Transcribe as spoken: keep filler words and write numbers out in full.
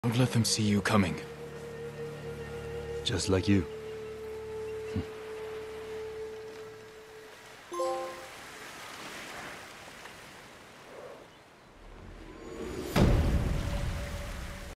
Don't let them see you coming. Just like you.